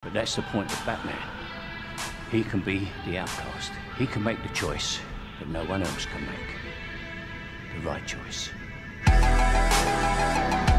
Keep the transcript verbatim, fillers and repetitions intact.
But that's the point of Batman. He can be the outcast. He can make the choice that no one else can make. The right choice.